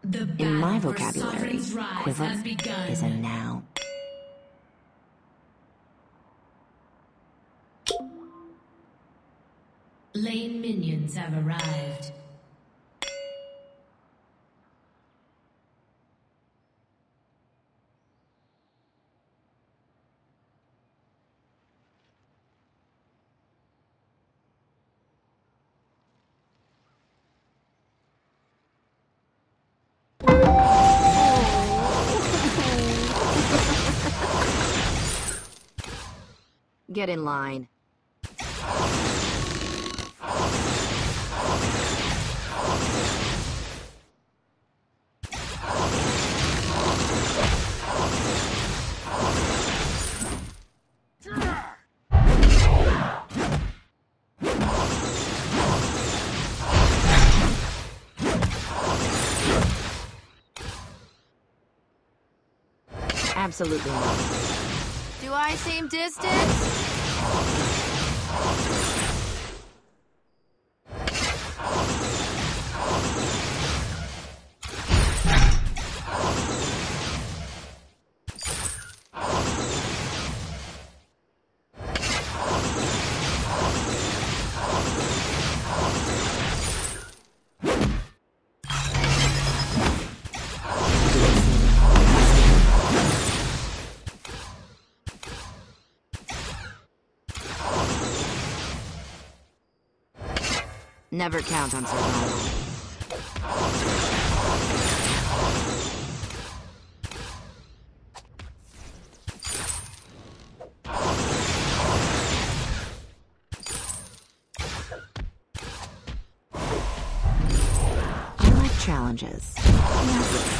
In my vocabulary, quiver is a noun. Lane minions have arrived. Get in line. Absolutely not. Do I seem distant? Never count on survival. I like challenges, not risks.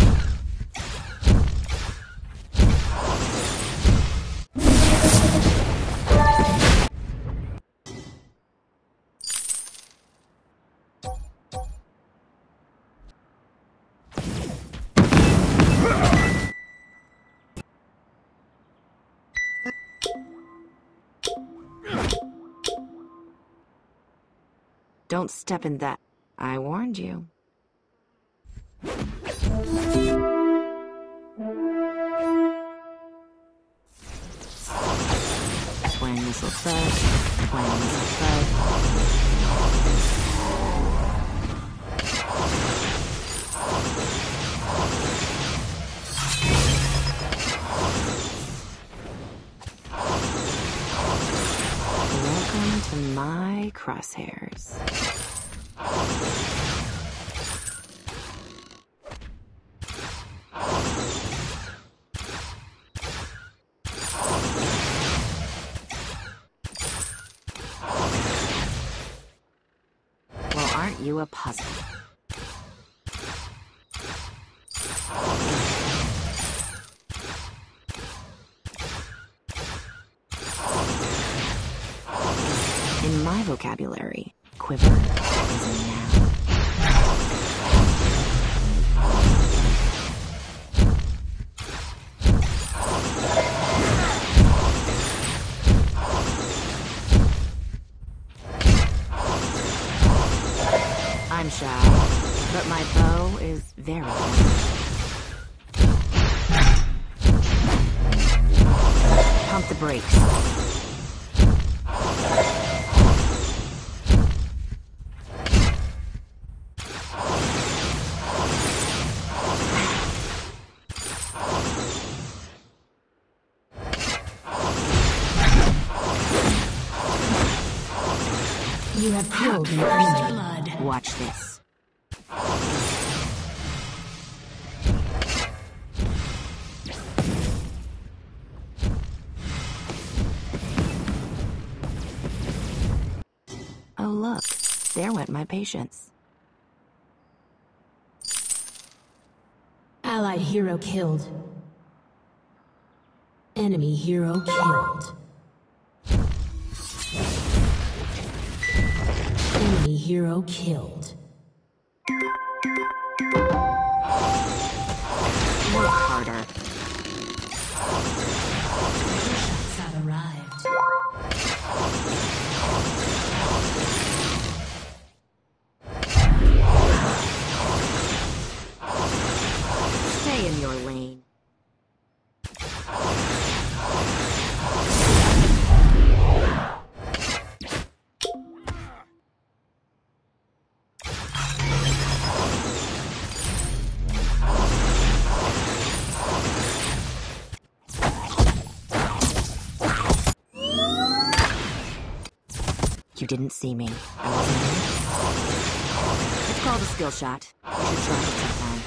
Don't step in that. I warned you. Twang missile fed. Twang missile fed. Welcome to my crosshairs. Well, aren't you a puzzle? In my vocabulary, quiver is a noun. I'm shy, but my bow is very fast. Pump the brakes. You have killed an enemy. Blood. Watch this. Oh look, there went my patience. Allied hero killed. Enemy hero killed. Enemy hero killed. Work harder. Shots have arrived. You didn't see me. I wasn't here. It's called a skill shot. You should try it sometime.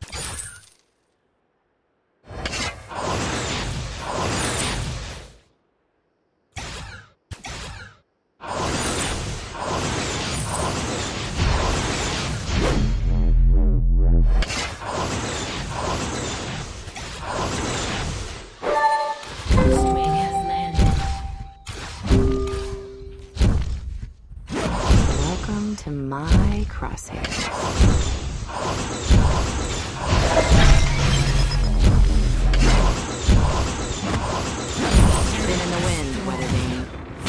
Swing has landed. Welcome to my crosshairs. Been in the wind, Weather Vane.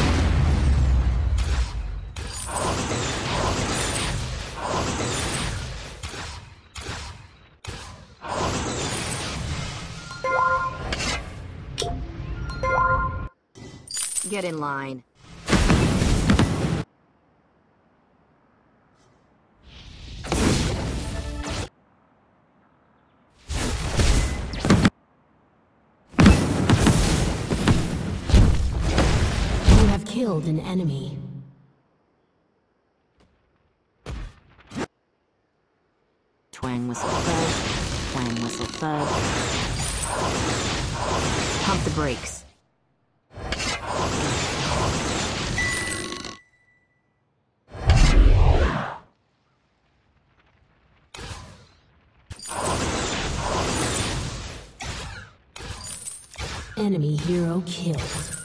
Get in line. You have killed an enemy. Twang whistle thud. Twang whistle thud. Pump the brakes. Enemy hero killed.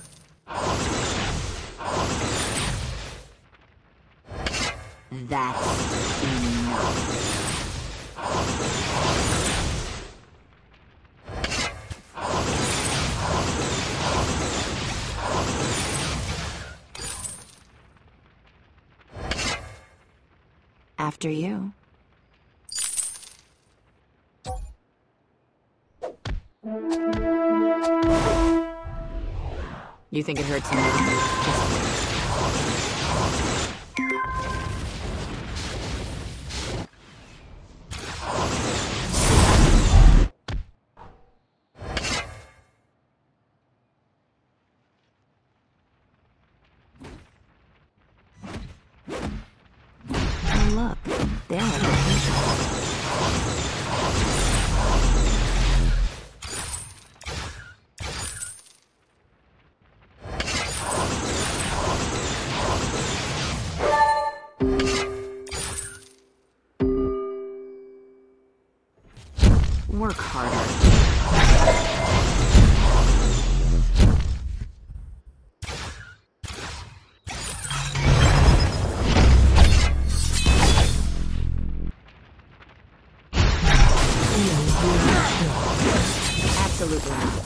That's enough. After you. You think it hurts now? Just wait. Oh, look. They're like a patient. Work harder. Enemy hero killed. Absolutely not.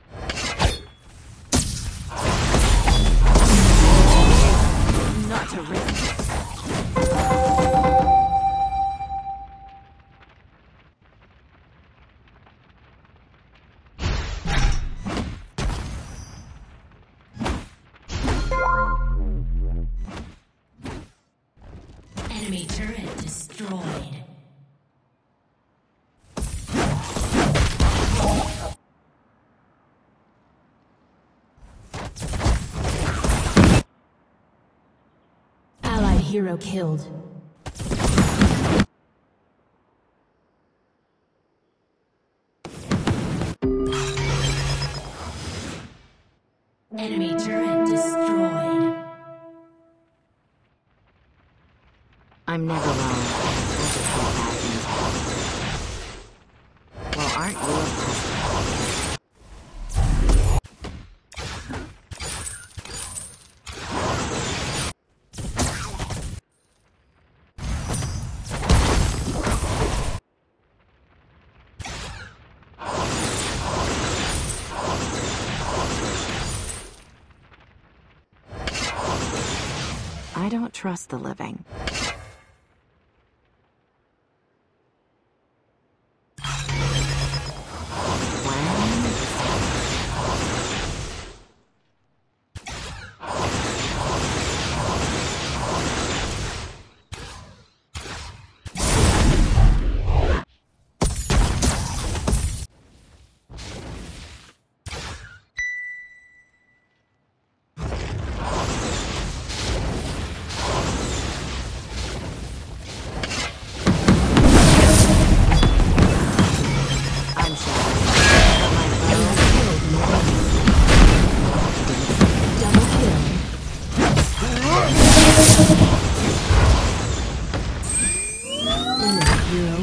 Not to risk. Enemy turret destroyed. Allied hero killed. Enemy turret destroyed. I'm never wrong. I just get bad intel. Well, aren't you a puzzle? I don't trust the living.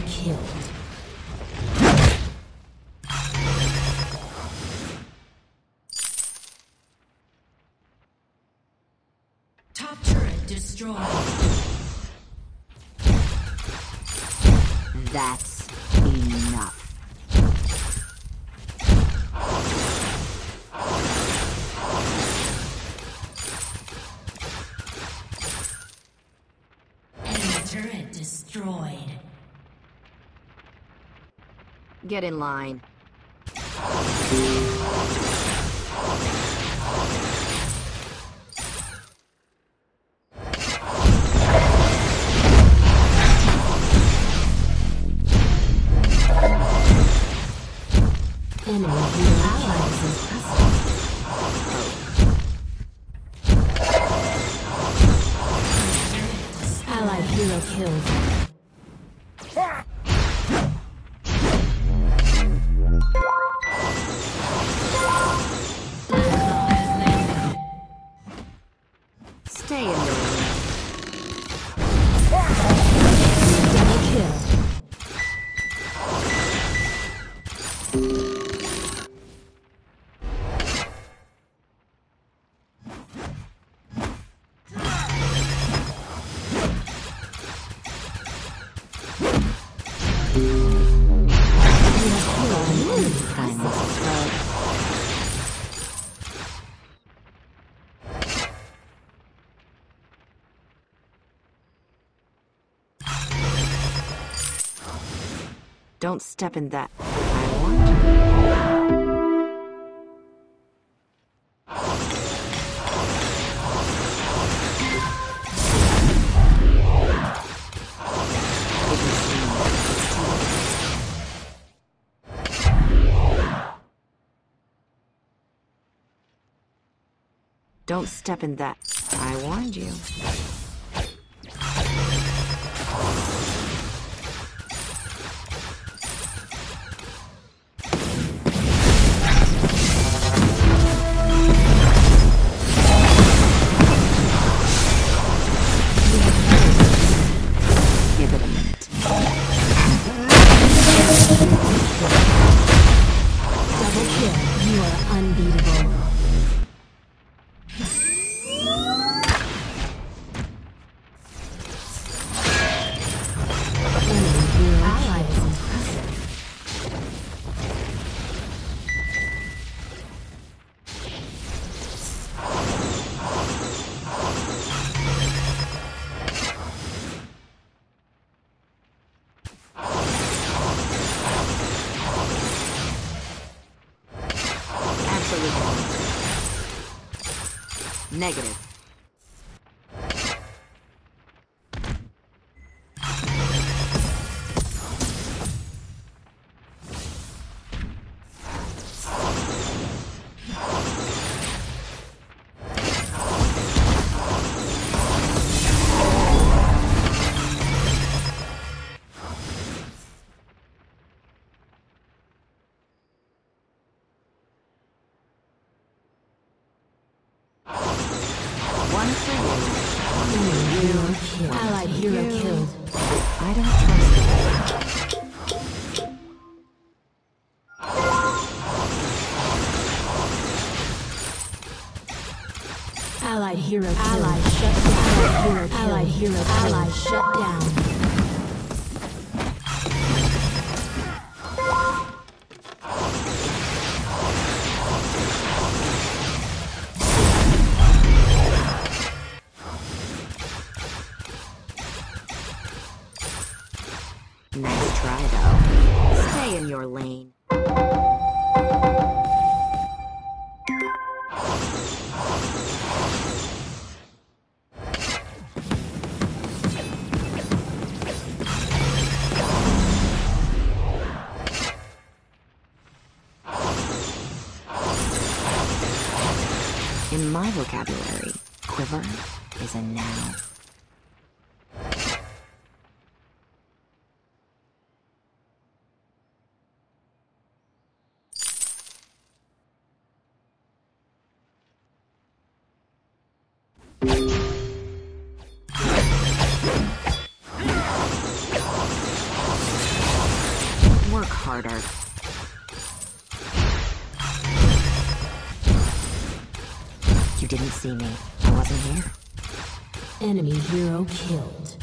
Enemy killed. Top turret destroyed. That's enough. Enemy turret destroyed. Get in line. Enemy hero allies impressive. Allied hero killed. Stay in your lane. Double kill. Don't step in that. I want you. Don't step in that. I warned you. Give it a minute. Double kill. You are unbeatable. Enemy hero ally is impressive. Absolutely. Negative. One for you. Enemy hero killed. Allied hero killed. I don't trust you. Allied hero killed. Allied shut down. Allied hero killed. Allied shut down. Nice try, though. Stay in your lane. In my vocabulary, quiver is a noun. harder. You didn't see me. I wasn't here. Enemy hero killed.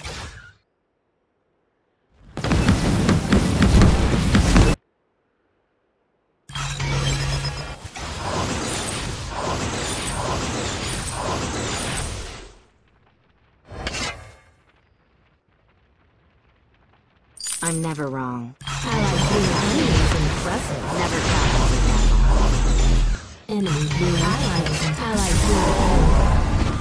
I'm never wrong. Allied hero is impressive. Never travels in battle. Enemy hero allied hero.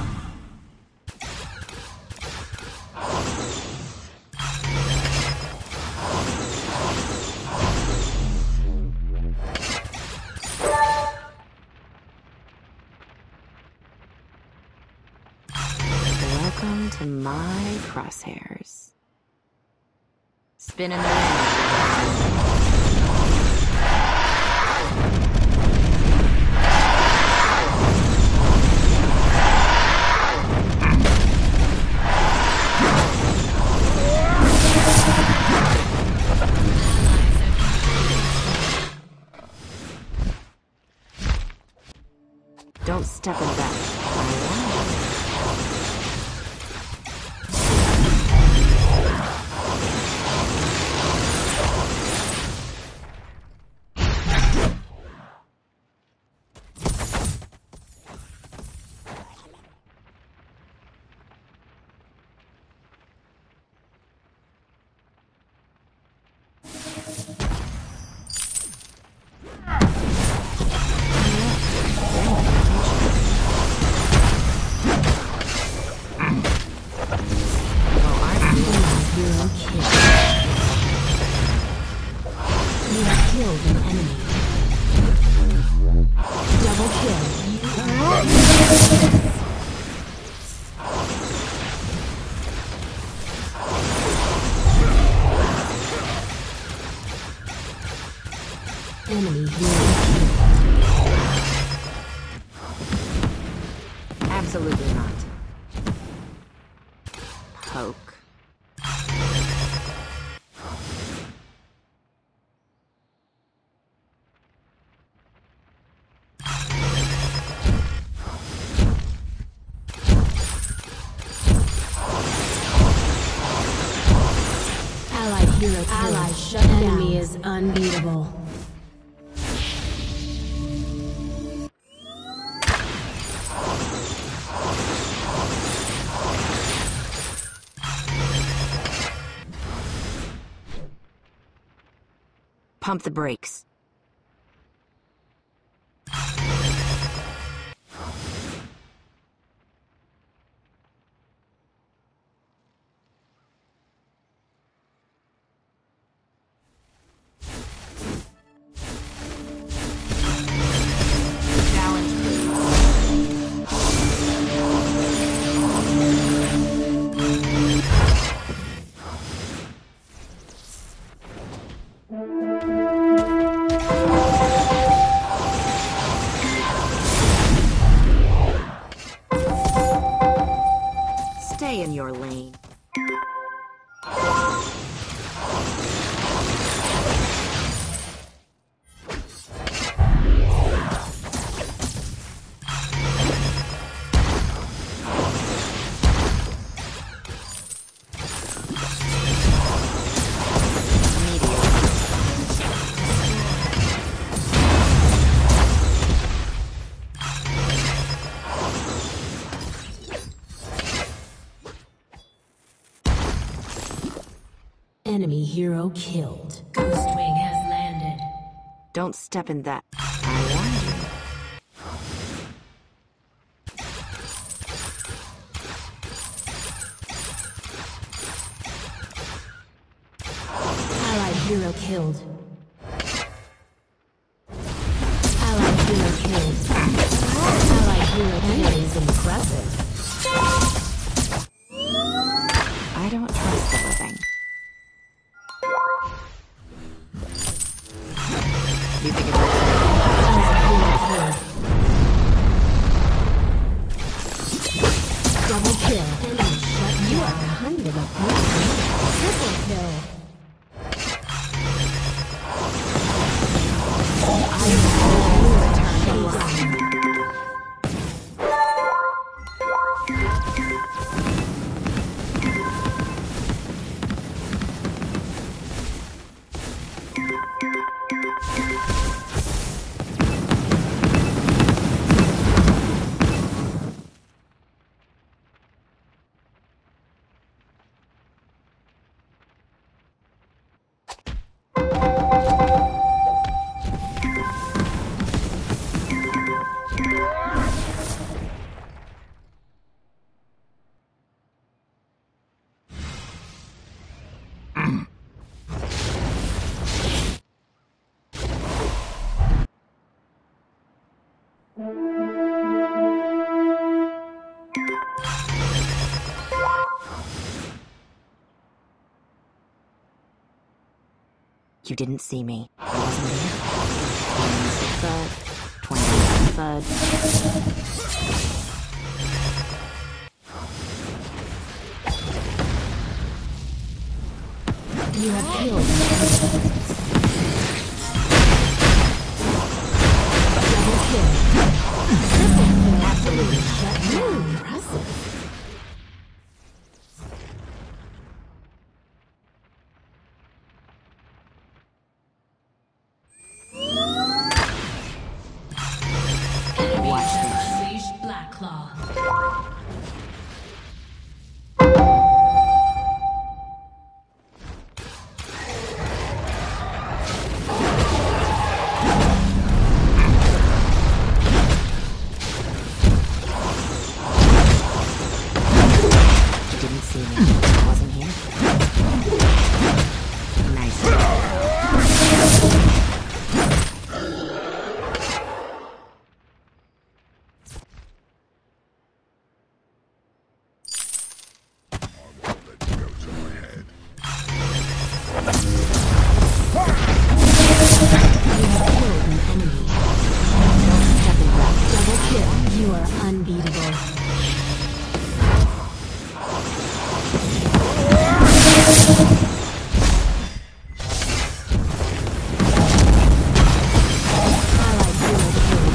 Welcome to my crosshairs. Spin in the wind. Don't step in that. Enemy hero. Absolutely not. Poke. Allied hero killed. Ally shut down. Enemy is unbeatable. Pump the brakes. Stay in your lane. Enemy hero killed. Ghostwing has landed. Don't step in that. I warned you. Allied hero killed. Allied hero killed. Allied hero killed is impressive. I don't trust the living. You think it's double kill. Enemy shut. You are kind of a person. Triple kill. You didn't see me. I wasn't there. 20 third. You have killed. Double kill. Triple kill. Absolutely shut down. Impressive. Watch this. Unleashed Black Claw. You didn't see me. I wasn't here. Nice. Double kill. You are unbeatable. Allied hero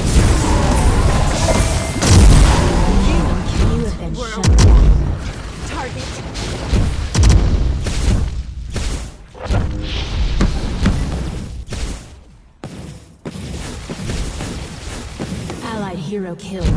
killed. You have been shut down. Allied hero killed.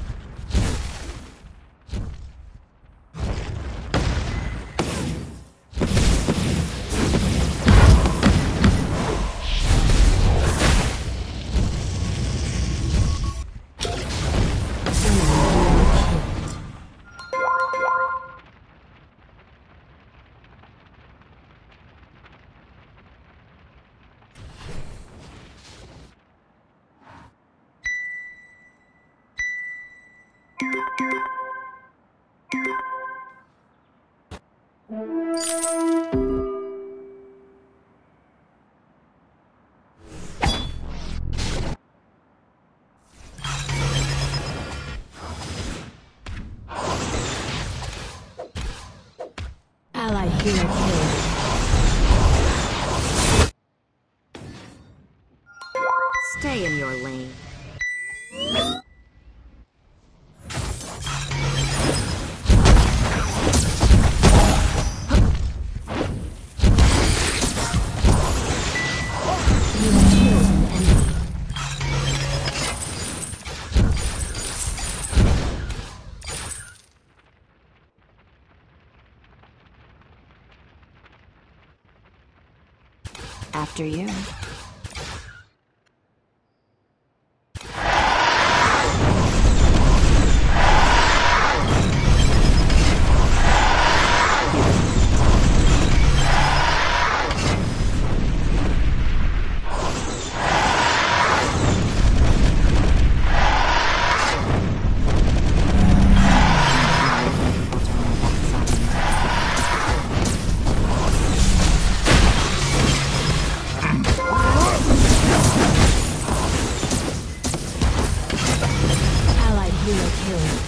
Allied hero killed. Stay in your lane. You have killed an enemy. After you. Allied hero killed.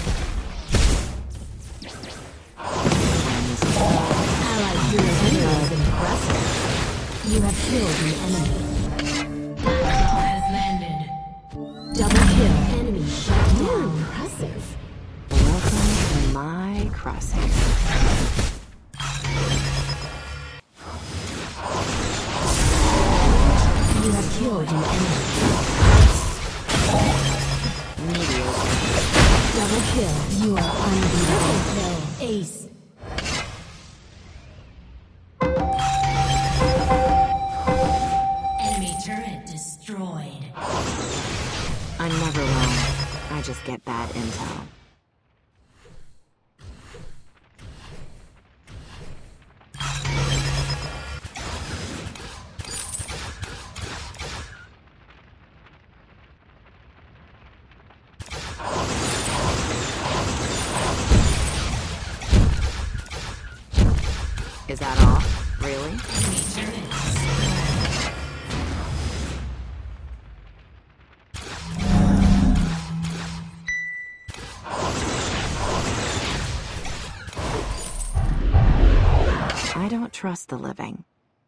Allied hero killed. Impressive. You have killed an enemy. Black Claw has landed. Double kill. Enemy shut down. Impressive. Welcome to my crosshair. killed an enemy. Mediocre. Double kill. You are unbeatable. Ace. Enemy turret destroyed. I'm never wrong. I just get bad intel. Is that all? Really? Enemy turret destroyed. I don't trust the living.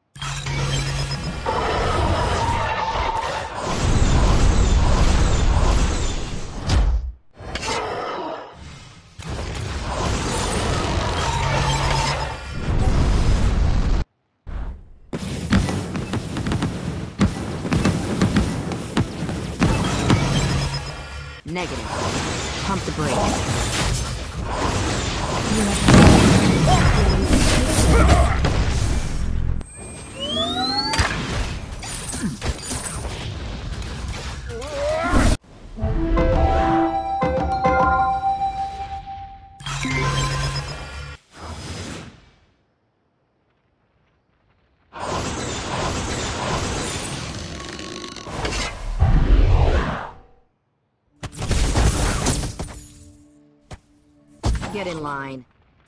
Negative. Pump the brakes. Get in line.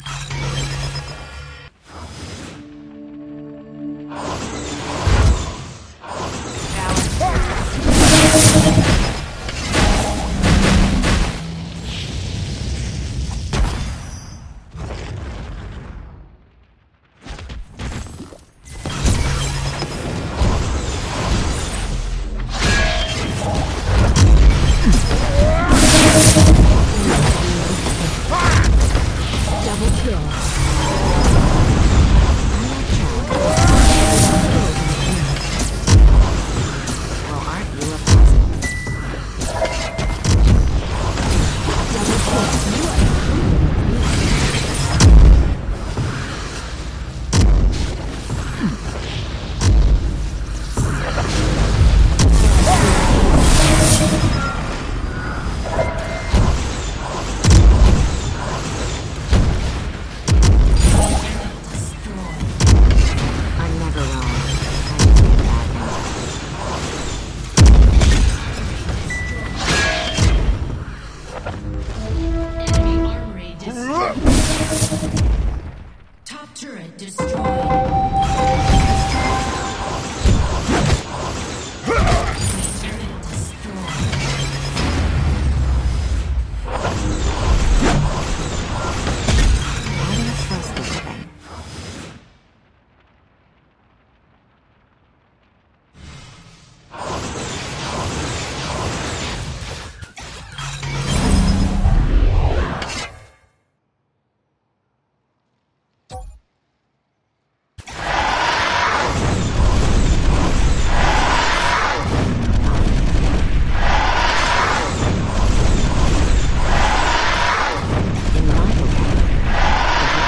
Double kill. Well, aren't you a puzzle? Double kill. You are I'm never wrong. I just get bad intel. enemy armory destroyed. Top turret destroyed. Enemy turret destroyed. I don't trust the living. In my opinion,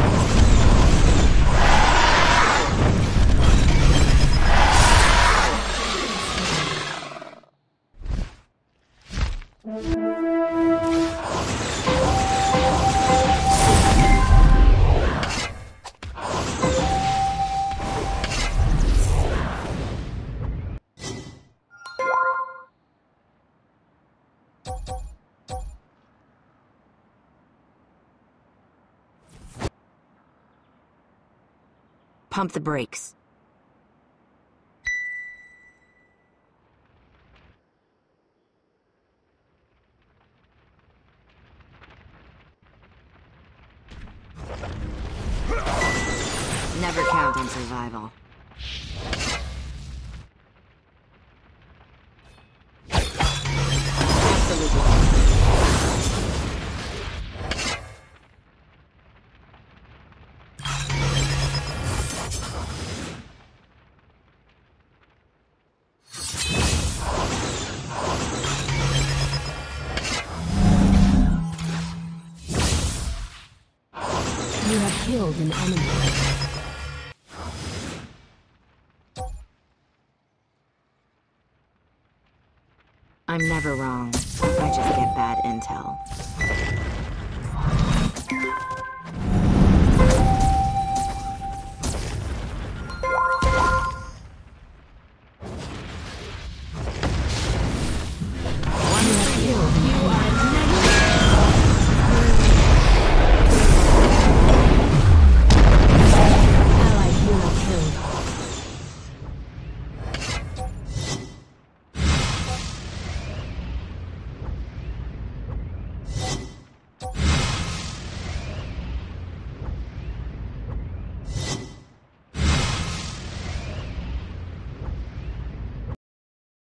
pump the brakes. Never count on survival. Absolutely. killed an enemy. I'm never wrong. I just get bad intel.